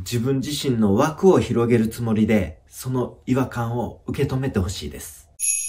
自分自身の枠を広げるつもりで、その違和感を受け止めてほしいです。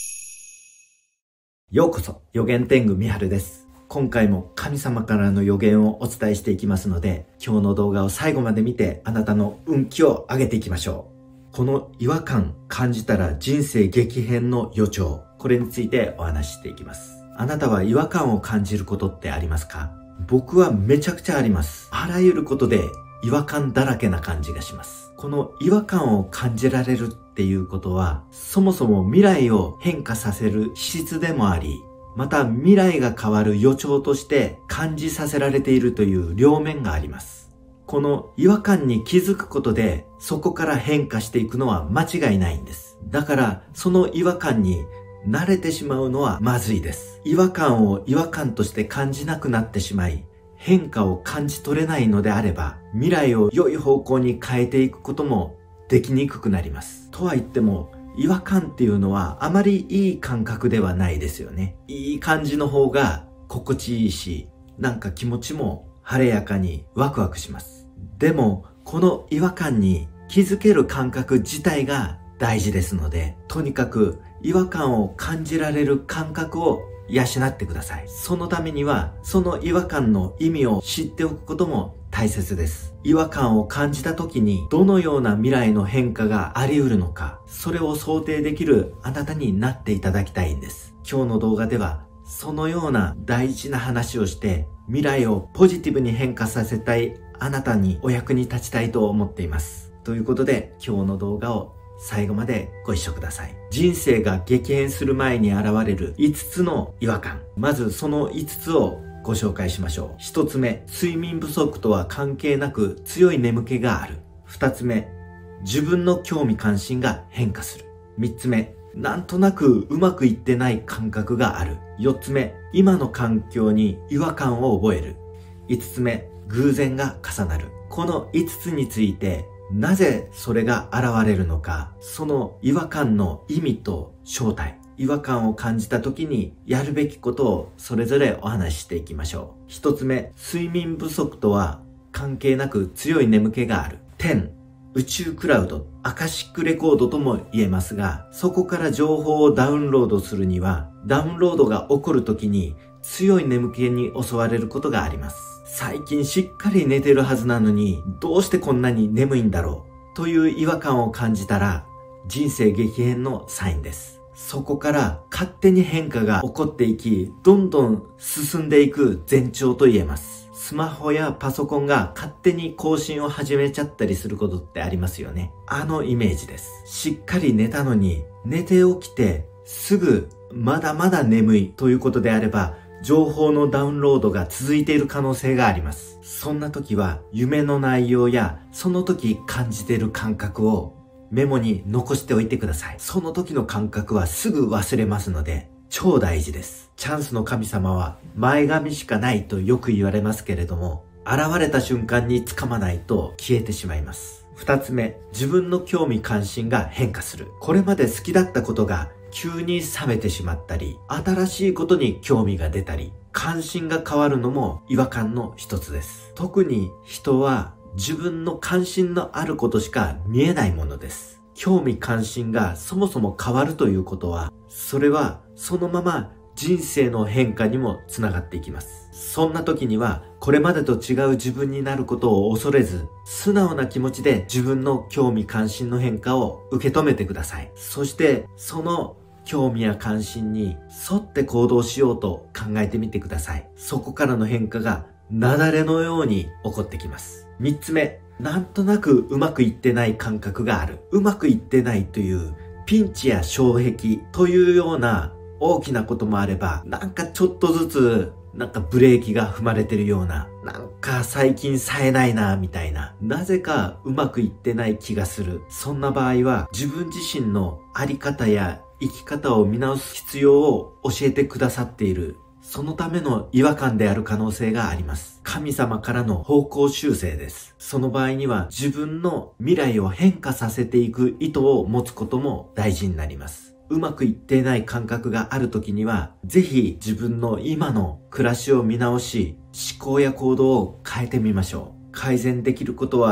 ようこそ、予言天狗みはるです。今回も神様からの予言をお伝えしていきますので、今日の動画を最後まで見て、あなたの運気を上げていきましょう。この違和感感じたら人生激変の予兆、これについてお話ししていきます。あなたは違和感を感じることってありますか？僕はめちゃくちゃあります。あらゆることで違和感だらけな感じがします。この違和感を感じられるっていうことは、そもそも未来を変化させる資質でもあり、また未来が変わる予兆として感じさせられているという両面があります。この違和感に気づくことで、そこから変化していくのは間違いないんです。だから、その違和感に慣れてしまうのはまずいです。違和感を違和感として感じなくなってしまい、変化を感じ取れないのであれば、未来を良い方向に変えていくこともできにくくなります。とは言っても、違和感っていうのはあまりいい感覚ではないですよね。いい感じの方が心地いいし、なんか気持ちも晴れやかにワクワクします。でも、この違和感に気づける感覚自体が大事ですので、とにかく違和感を感じられる感覚を養ってください。そのためには、その違和感の意味を知っておくことも大切です。違和感を感じた時にどのような未来の変化があり得るのか、それを想定できるあなたになっていただきたいんです。今日の動画では、そのような大事な話をして、未来をポジティブに変化させたいあなたにお役に立ちたいと思っています。ということで、今日の動画を最後までご一緒ください。人生が激変する前に現れる5つの違和感。まずその5つをご紹介しましょう。1つ目、睡眠不足とは関係なく強い眠気がある。2つ目、自分の興味関心が変化する。3つ目、なんとなくうまくいってない感覚がある。4つ目、今の環境に違和感を覚える。5つ目、偶然が重なる。この5つについて、なぜそれが現れるのか、その違和感の意味と正体、違和感を感じた時にやるべきことをそれぞれお話ししていきましょう。一つ目、睡眠不足とは関係なく強い眠気がある。天、宇宙クラウド、アカシックレコードとも言えますが、そこから情報をダウンロードするには、ダウンロードが起こる時に強い眠気に襲われることがあります。最近しっかり寝てるはずなのに、どうしてこんなに眠いんだろうという違和感を感じたら、人生激変のサインです。そこから勝手に変化が起こっていき、どんどん進んでいく前兆と言えます。スマホやパソコンが勝手に更新を始めちゃったりすることってありますよね。あのイメージです。しっかり寝たのに、寝て起きてすぐまだまだ眠いということであれば、情報のダウンロードが続いている可能性があります。そんな時は夢の内容やその時感じている感覚をメモに残しておいてください。その時の感覚はすぐ忘れますので超大事です。チャンスの神様は前髪しかないとよく言われますけれども、現れた瞬間に掴まないと消えてしまいます。二つ目、自分の興味関心が変化する。これまで好きだったことが急に冷めてしまったり、新しいことに興味が出たり、関心が変わるのも違和感の一つです。特に人は自分の関心のあることしか見えないものです。興味関心がそもそも変わるということは、それはそのまま人生の変化にもつながっていきます。そんな時には、これまでと違う自分になることを恐れず、素直な気持ちで自分の興味関心の変化を受け止めてください。そして、その興味や関心に沿って行動しようと考えてみてください。そこからの変化が雪崩のように起こってきます。3つ目、なんとなくうまくいってない感覚がある。うまくいってないというピンチや障壁というような大きなこともあれば、なんかちょっとずつなんかブレーキが踏まれてるような、なんか最近冴えないなみたいな、なぜかうまくいってない気がする。そんな場合は自分自身のあり方や生き方を見直す必要を教えてくださっている、そのための違和感である可能性があります。神様からの方向修正です。その場合には自分の未来を変化させていく意図を持つことも大事になります。うまくいっていない感覚がある時には、ぜひ自分の今の暮らしを見直し、思考や行動を変えてみましょう。改善できることは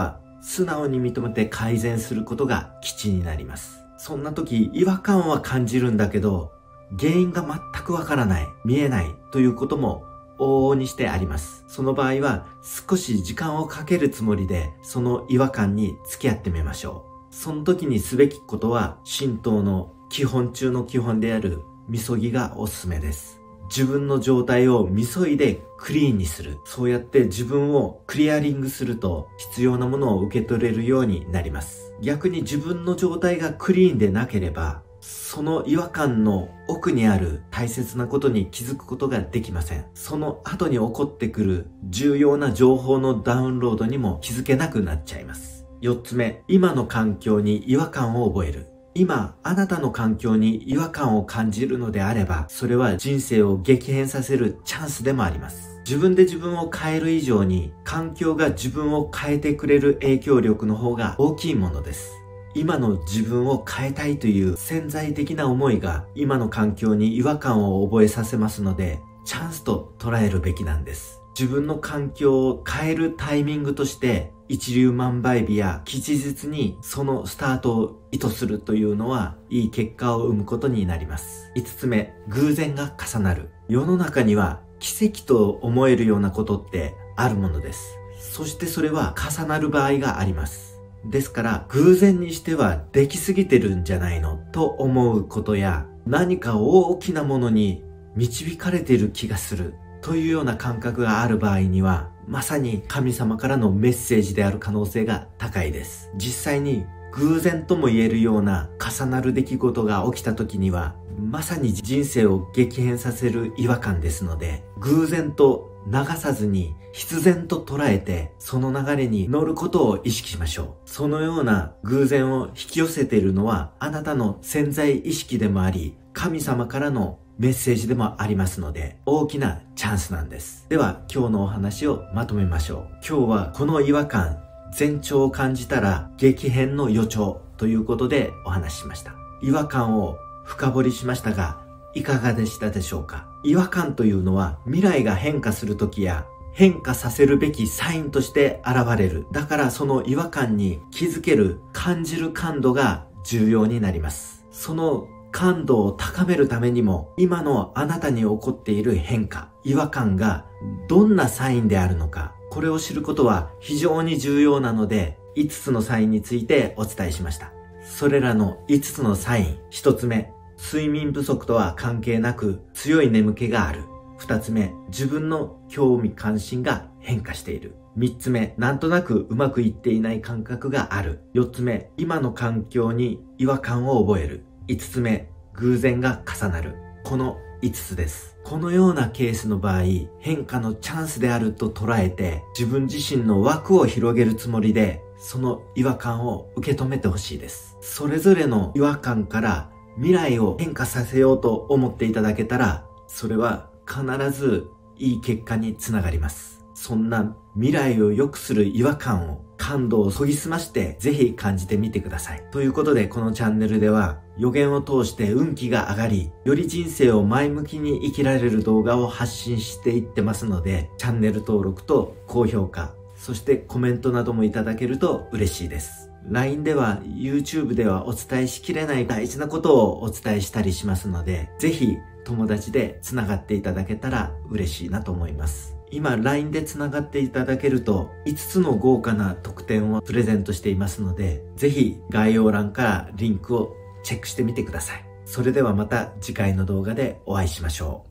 素直に認めて改善することが基地になります。そんな時、違和感は感じるんだけど、原因が全くわからない、見えないということも往々にしてあります。その場合は少し時間をかけるつもりで、その違和感に付き合ってみましょう。その時にすべきことは、神道の基本中の基本である、みそぎがおすすめです。自分の状態をみそいでクリーンにする。そうやって自分をクリアリングすると必要なものを受け取れるようになります。逆に自分の状態がクリーンでなければ、その違和感の奥にある大切なことに気づくことができません。その後に起こってくる重要な情報のダウンロードにも気づけなくなっちゃいます。4つ目、今の環境に違和感を覚える。今、あなたの環境に違和感を感じるのであれば、それは人生を激変させるチャンスでもあります。自分で自分を変える以上に、環境が自分を変えてくれる影響力の方が大きいものです。今の自分を変えたいという潜在的な思いが、今の環境に違和感を覚えさせますので、チャンスと捉えるべきなんです。自分の環境を変えるタイミングとして、一粒万倍日や吉日にそのスタートを意図するというのは、いい結果を生むことになります。5つ目、偶然が重なる。世の中には奇跡と思えるようなことってあるものです。そしてそれは重なる場合があります。ですから、偶然にしてはできすぎてるんじゃないのと思うことや、何か大きなものに導かれている気がするというような感覚がある場合には、まさに神様からのメッセージである可能性が高いです。実際に偶然とも言えるような重なる出来事が起きた時には、まさに人生を激変させる違和感ですので、偶然と流さずに必然と捉えて、その流れに乗ることを意識しましょう。そのような偶然を引き寄せているのは、あなたの潜在意識でもあり、神様からのメッセージでもありますので、大きなチャンスなんです。では、今日のお話をまとめましょう。今日はこの違和感、前兆を感じたら激変の予兆ということでお話ししました。違和感を深掘りしましたが、いかがでしたでしょうか？違和感というのは未来が変化するときや変化させるべきサインとして現れる。だからその違和感に気づける、感じる感度が重要になります。その感度を高めるためにも、今のあなたに起こっている変化、違和感がどんなサインであるのか、これを知ることは非常に重要なので、5つのサインについてお伝えしました。それらの5つのサイン、1つ目、睡眠不足とは関係なく強い眠気がある。2つ目、自分の興味関心が変化している。3つ目、なんとなくうまくいっていない感覚がある。4つ目、今の環境に違和感を覚える。5つ目、偶然が重なる。この5つです。このようなケースの場合、変化のチャンスであると捉えて、自分自身の枠を広げるつもりで、その違和感を受け止めてほしいです。それぞれの違和感から未来を変化させようと思っていただけたら、それは必ずいい結果につながります。そんな未来を良くする違和感を、感動を研ぎ澄ましてぜひ感じてみてください。ということでこのチャンネルでは予言を通して運気が上がり、より人生を前向きに生きられる動画を発信していってますので、チャンネル登録と高評価、そしてコメントなどもいただけると嬉しいです。LINE では YouTube ではお伝えしきれない大事なことをお伝えしたりしますので、ぜひ友達でつながっていただけたら嬉しいなと思います。今 LINE でつながっていただけると5つの豪華な特典をプレゼントしていますので、ぜひ概要欄からリンクをチェックしてみてください。それではまた次回の動画でお会いしましょう。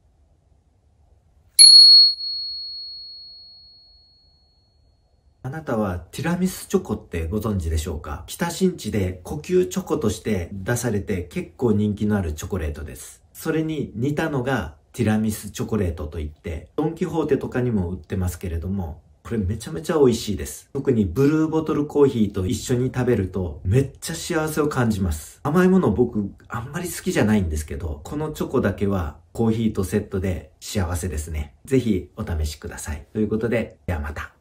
あなたはティラミスチョコってご存知でしょうか？北新地で高級チョコとして出されて結構人気のあるチョコレートです。それに似たのがティラミスチョコレートといって、ドンキホーテとかにも売ってますけれども、これめちゃめちゃ美味しいです。特にブルーボトルコーヒーと一緒に食べるとめっちゃ幸せを感じます。甘いもの僕あんまり好きじゃないんですけど、このチョコだけはコーヒーとセットで幸せですね。ぜひお試しください。ということで、ではまた。